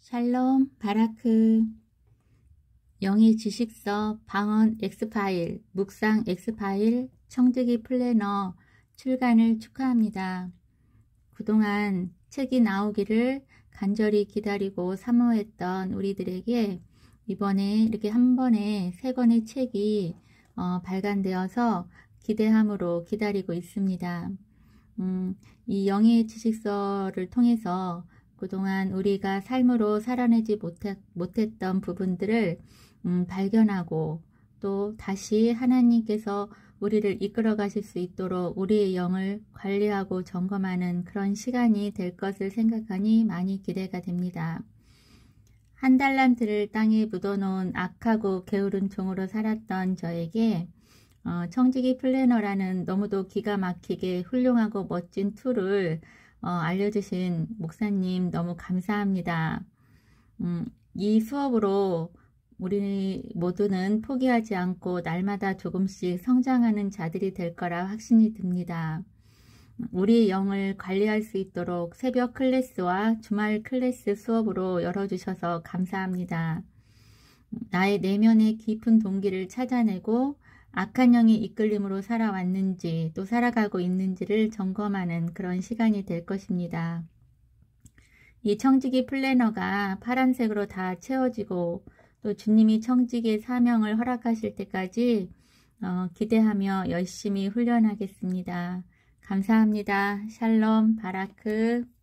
샬롬 바라크. 영의 지식서 방언 X파일, 묵상 X파일, 청지기 플래너 출간을 축하합니다. 그동안 책이 나오기를 간절히 기다리고 사모했던 우리들에게 이번에 이렇게 한 번에 3권의 책이 발간되어서 기대함으로 기다리고 있습니다. 이 영의 지식서를 통해서 그동안 우리가 삶으로 살아내지 못했던 부분들을 발견하고 또 다시 하나님께서 우리를 이끌어 가실 수 있도록 우리의 영을 관리하고 점검하는 그런 시간이 될 것을 생각하니 많이 기대가 됩니다. 1달란트를 땅에 묻어놓은 악하고 게으른 종으로 살았던 저에게 청지기 플래너라는 너무도 기가 막히게 훌륭하고 멋진 툴을 알려주신 목사님 너무 감사합니다. 이 수업으로 우리 모두는 포기하지 않고 날마다 조금씩 성장하는 자들이 될 거라 확신이 듭니다. 우리의 영을 관리할 수 있도록 새벽 클래스와 주말 클래스 수업으로 열어주셔서 감사합니다. 나의 내면의 깊은 동기를 찾아내고 악한 영의 이끌림으로 살아왔는지 또 살아가고 있는지를 점검하는 그런 시간이 될 것입니다. 이 청지기 플래너가 파란색으로 다 채워지고 또 주님이 청지기의 사명을 허락하실 때까지 기대하며 열심히 훈련하겠습니다. 감사합니다. 샬롬 바라크.